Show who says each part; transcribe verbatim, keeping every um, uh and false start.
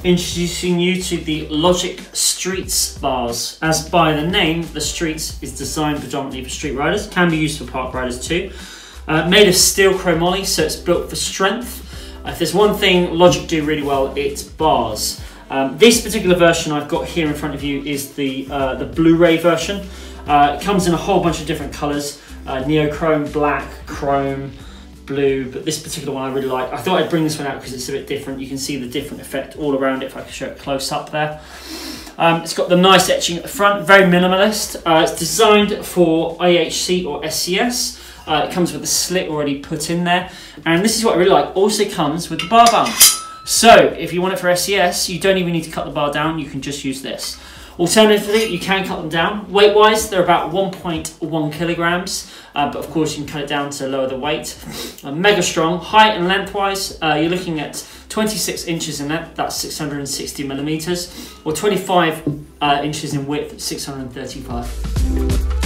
Speaker 1: Introducing you to the Logic Streetz bars. As by the name, the Streetz is designed predominantly for street riders, can be used for park riders too. Uh, made of steel chromoly, so it's built for strength. Uh, if there's one thing Logic do really well, it's bars. Um, this particular version I've got here in front of you is the, uh, the Blu-ray version. Uh, it comes in a whole bunch of different colours, uh, neochrome, black, chrome, blue, but this particular one I really like. I thought I'd bring this one out because it's a bit different. You can see the different effect all around it if I can show it close up there. Um, it's got the nice etching at the front, very minimalist. Uh, it's designed for I H C or S C S. Uh, it comes with a slit already put in there. And this is what I really like, also comes with the bar bung. So if you want it for S C S, you don't even need to cut the bar down, you can just use this. Alternatively, you can cut them down. Weight-wise, they're about one point one kilograms, uh, but of course you can cut it down to lower the weight. Uh, mega strong. Height and length-wise, uh, you're looking at twenty-six inches in length, that's six hundred sixty millimeters, or twenty-five uh, inches in width, six hundred thirty-five.